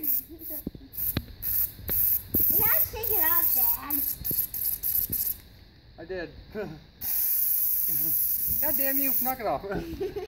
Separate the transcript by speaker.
Speaker 1: You gotta take it off, Dad.
Speaker 2: I did. God damn you, knock it off.